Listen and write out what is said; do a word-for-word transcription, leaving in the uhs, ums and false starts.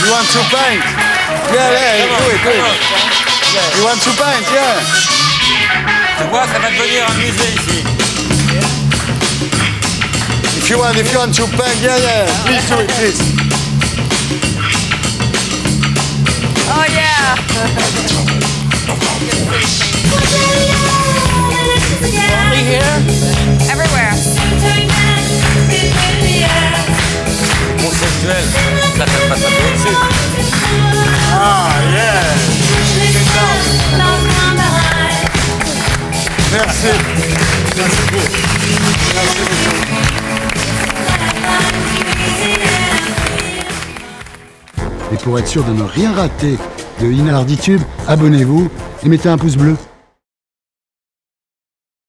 You want to paint? Yeah, yeah, do it, do it. You want to paint? Yeah. Tu vois, ça va devenir un musée ici. If you want, if you want to paint, yeah, yeah. Please do it, please. Oh yeah. Only here? Everywhere. Conceptuel. Ça, ça se passe un peu au-dessus. Ah, yeah. Merci. Merci beaucoup. Merci beaucoup. Et pour être sûr de ne rien rater de Inarditube, abonnez-vous et mettez un pouce bleu.